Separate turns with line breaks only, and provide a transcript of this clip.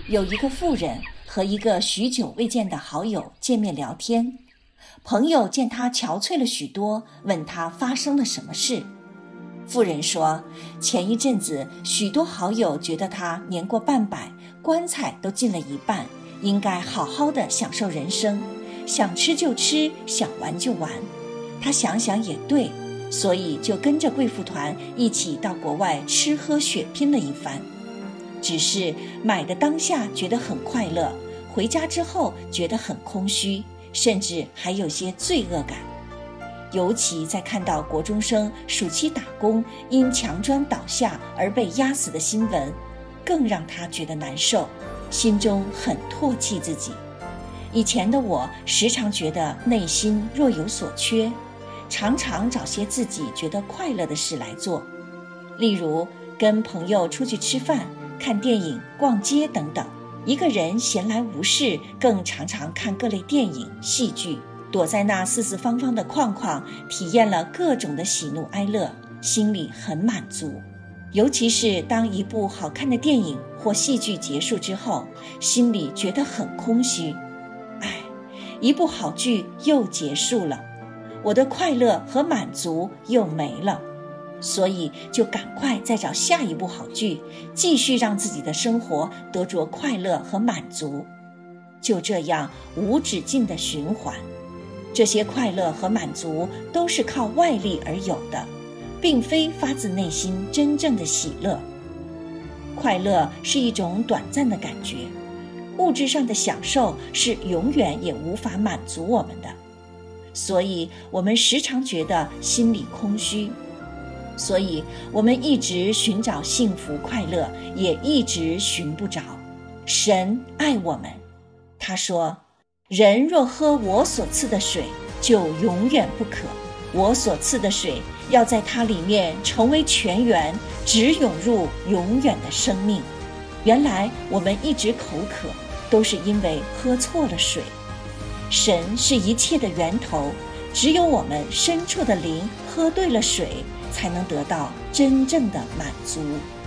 有一个妇人和一个许久未见的好友见面聊天，朋友见他憔悴了许多，问他发生了什么事。妇人说，前一阵子许多好友觉得他年过半百，棺材都进了一半，应该好好的享受人生，想吃就吃，想玩就玩。他想想也对，所以就跟着贵妇团一起到国外吃喝血拼了一番。只是买的当下觉得很快乐，回家之后觉得很空虚，甚至还有些罪恶感。尤其在看到国中生暑期打工因墙砖倒下而被压死的新闻，更让他觉得难受，心中很唾弃自己。以前的我时常觉得内心若有所缺，常常找些自己觉得快乐的事来做，例如跟朋友出去吃饭、看电影、逛街等等。一个人闲来无事，更常常看各类电影、戏剧，躲在那四四方方的框框，体验了各种的喜怒哀乐，心里很满足。尤其是当一部好看的电影或戏剧结束之后，心里觉得很空虚。一部好剧又结束了，我的快乐和满足又没了，所以就赶快再找下一部好剧，继续让自己的生活得着快乐和满足。就这样无止境的循环。这些快乐和满足都是靠外力而有的，并非发自内心真正的喜乐。快乐是一种短暂的感觉，物质上的享受是永远也无法满足我们的，所以我们时常觉得心里空虚，所以我们一直寻找幸福快乐，也一直寻不着。神爱我们，他说，人若喝我所赐的水，就永远不渴，我所赐的水要在它里面成为泉源，直涌入永远的生命。原来我们一直口渴，都是因为喝错了水。神是一切的源头，只有我们深处的灵喝对了水，才能得到真正的满足。